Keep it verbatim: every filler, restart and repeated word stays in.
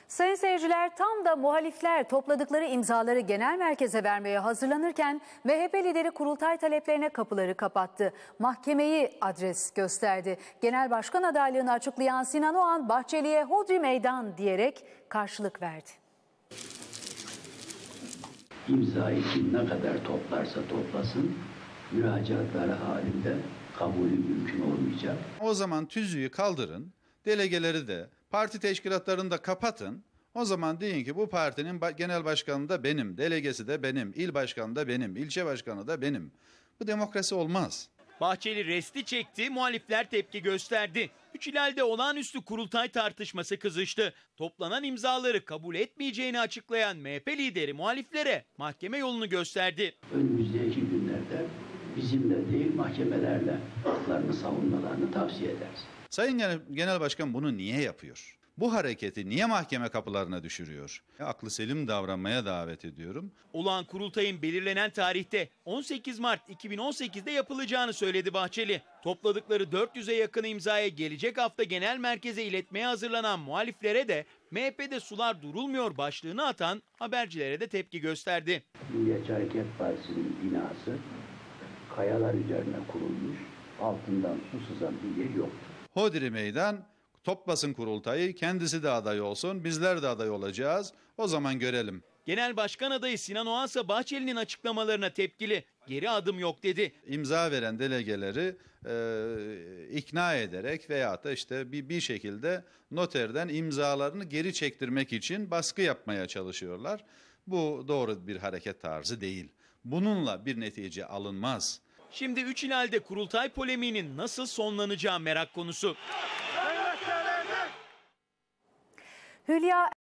Sayın seyirciler, tam da muhalifler topladıkları imzaları genel merkeze vermeye hazırlanırken M H P lideri kurultay taleplerine kapıları kapattı. Mahkemeyi adres gösterdi. Genel başkan adaylığını açıklayan Sinan Oğan, Bahçeli'ye hodri meydan diyerek karşılık verdi. İmzayı kim ne kadar toplarsa toplasın, müracaatları halinde kabulü mümkün olmayacak. O zaman tüzüğü kaldırın, delegeleri de, parti teşkilatlarını da kapatın. O zaman deyin ki bu partinin genel başkanı da benim, delegesi de benim, il başkanı da benim, ilçe başkanı da benim. Bu demokrasi olmaz. Bahçeli resti çekti, muhalifler tepki gösterdi. Üç ilalde olağanüstü kurultay tartışması kızıştı. Toplanan imzaları kabul etmeyeceğini açıklayan M H P lideri muhaliflere mahkeme yolunu gösterdi. Önümüzdeki günlerde bizimle değil mahkemelerle haklarını savunmalarını tavsiye ederiz. Sayın Genel Başkan bunu niye yapıyor? Bu hareketi niye mahkeme kapılarına düşürüyor? Aklı selim davranmaya davet ediyorum. Olağan kurultayın belirlenen tarihte on sekiz Mart iki bin on sekiz'de yapılacağını söyledi Bahçeli. Topladıkları dört yüze yakın imzaya gelecek hafta genel merkeze iletmeye hazırlanan muhaliflere de M H P'de sular durulmuyor başlığını atan habercilere de tepki gösterdi. Milliyetçi Hareket Partisi'nin binası kayalar üzerine kurulmuş, altından su sızan bir yer yoktur. Hodri meydan, toplasın kurultayı, kendisi de aday olsun, bizler de aday olacağız. O zaman görelim. Genel Başkan adayı Sinan Oğan ise Bahçeli'nin açıklamalarına tepkili. Geri adım yok dedi. İmza veren delegeleri e, ikna ederek veyahut da işte bir, bir şekilde noterden imzalarını geri çektirmek için baskı yapmaya çalışıyorlar. Bu doğru bir hareket tarzı değil. Bununla bir netice alınmaz. Şimdi üç ilalde kurultay polemiğinin nasıl sonlanacağı merak konusu. Hülya